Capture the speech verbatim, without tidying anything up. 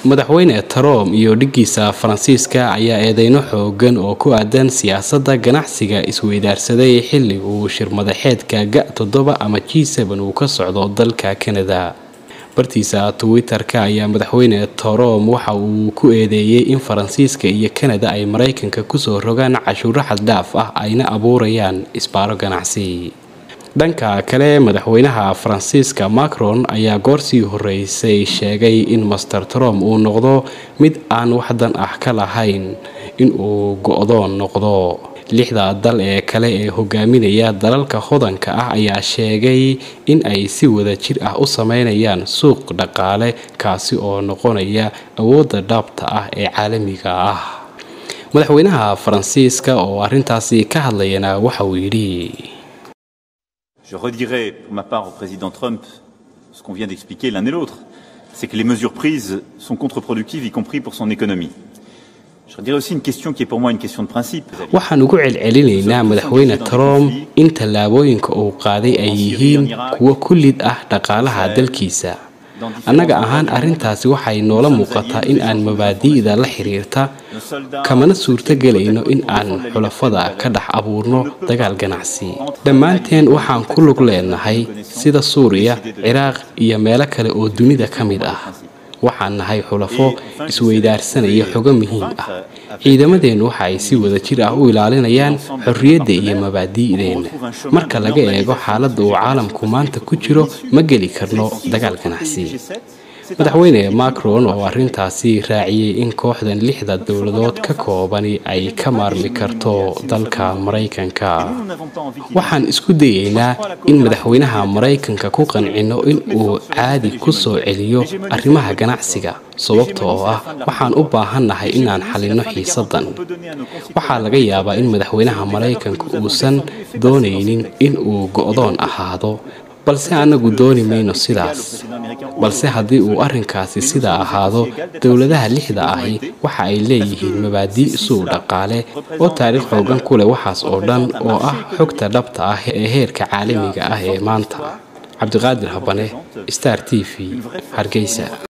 madaxweyne Trump iyo dhigiisa Faransiiska ayaa eedeyno xoogan oo ku aadan siyaasadda ganacsiga isweydaarsaday xilli uu shir madaxeedka G toddoba ama G seven uu ka socdo dalka Canada. bartiisa Twitter-ka ayaa madaxweyne Trump waxa uu ku eedeeyay in Faransiiska iyo Canada ay Mareykanka ku soo rogaan cashuur xad dhaaf ah ayna abuurayaan isbaaro ganacsi. dhanka kale madaxweynaha Faransiiska Macron ayaa goorsii horeysay sheegay in Master Trump uu noqdo mid aan waxdan ah ka lahayn in uu go'doon noqdo. lixda dal ee kale ee hogaaminaya dalalka hodanka ah ayaa sheegay in ay si wada jir ah u sameynayaan suuq dhaqaale kaasi oo noqonaya awoodda dhabta ah ee caalamiga ah. madaxweynaha Faransiiska oo arintaasi ka hadlayna waxa uu yiri: Je redirai pour ma part au président Trump ce qu'on vient d'expliquer l'un et l'autre, c'est que les mesures prises sont contre-productives, y compris pour son économie. Je redirai aussi une question qui est pour moi une question de principe. waxaan ugu celcelinaynaa madaxweyne Trump in tallaabooyinka uu qaaday ay yihiin kuwa kullid ah dhaqaalaha dalkiisa. annaga ahaan arintaasi waxay noola muuqataa in aan mabaadi'da la xiriirta kamana suurtagelayno in aan xulafada ka dhex abuurno dagaal ganacsi. dhammaanteen waxaan ku lug leenahay sida Suuriya, Ciraaq iyo meelo kale oo dunida ka mid ah. waxaan nahay xulafo isweydaarsanaya xogo muhiim ah. ciidamadeenu waxa ay si wada jir ah u ilaalinayaan xorriyadda iyo mabaadi'deena. marka laga eego xaaladda uu caalamku maanta ku jiro ma geli karno dagaal ganacsi. madaxweyne Macron oo arintaasi raaciyay in kooxdan lixda dawladood ka koobani ay ka maarmi karto dalka Mareykanka. waxaan isku dayaynaa in madaxweynaha Mareykanka ku qancino in uu caadi ku soo celiyo arrimaha ganacsiga sababtoo ah waxaan u baahanahay inaan xalino xiisadan. waxaa laga yaabaa in madaxweynaha Mareykanka uusan doonaynin in uu go'doon ahaado balse anagu dooni mayno sidaas. balse haddii uu arrinkaasi sidaa ahaado dawladaha lixda ahi waxa ay leeyihiin mabaadi' suuq dhaqaale oo taariikh xoogan ku leh waxaas oo dhan oo ah xogta dhabta ah ee heerka caalamiga ah ee maanta. cabdiqaadir habane, Star T V, Hargeysa.